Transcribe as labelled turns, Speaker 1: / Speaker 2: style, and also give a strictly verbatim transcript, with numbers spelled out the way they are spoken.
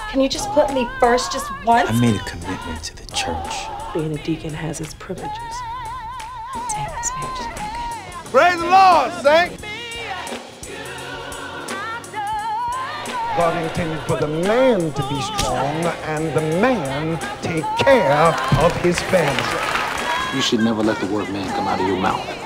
Speaker 1: Can you just put me first just once?
Speaker 2: I made a commitment to the church.
Speaker 3: Being a deacon has its privileges.
Speaker 1: Dang, this marriage is broken.
Speaker 4: Praise the Lord, saints! God intended for the man to be strong and the man take care of his family.
Speaker 5: You should never let the word man come out of your mouth.